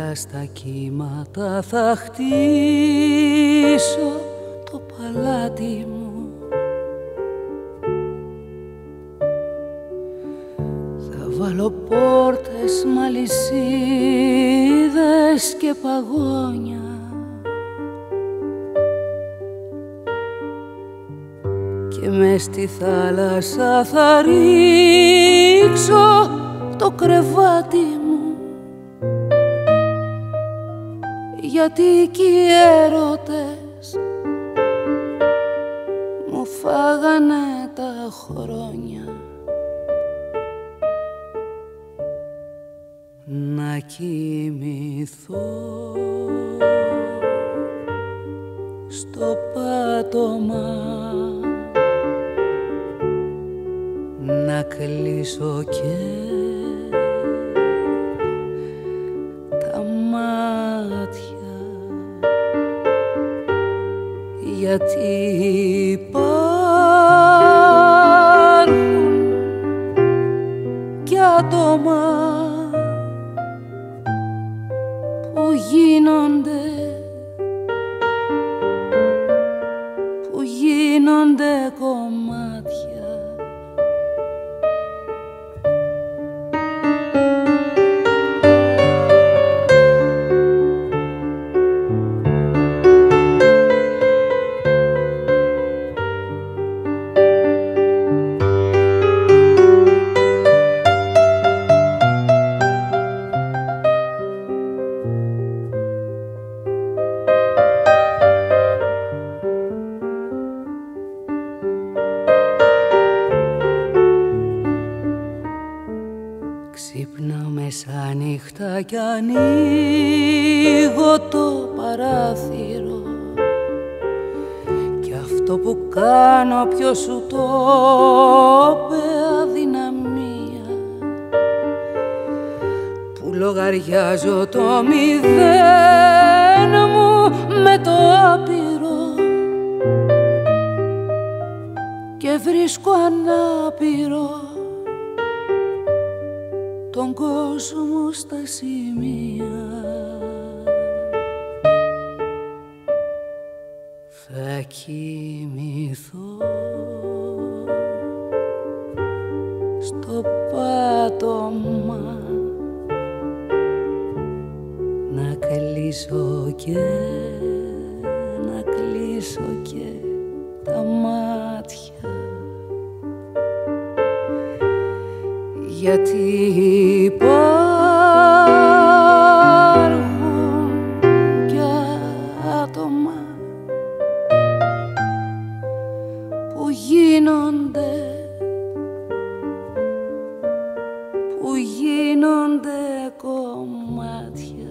Δίπλα στα κύματα θα χτίσω το παλάτι μου. Θα βάλω πόρτες μ' αλυσίδες και παγόνια. Και μες στη θάλασσα θα ρίξω το κρεβάτι μου. Γιατί κι οι έρωτες μου φάγανε τα χρόνια. Να κοιμηθώ στο πάτωμα, να κλείσω και τα μάτια. Γιατί υπάρχουν κι άτομα που γίνονται κομμάτια. Ξύπνω μεσάνυχτα κι ανοίγω το παράθυρο. Κι αυτό που κάνω ποιος σου το είπε, αδυναμία. Που λογαριάζω το μηδέν μου με το άπειρο. Και βρίσκω ανάπηρο τον κόσμο στα σημεία. Θα κοιμηθώ στο πάτωμα, να κλείσω και τα μάτια. Γιατί υπάρχουν κι άτομα που γίνονται κομμάτια.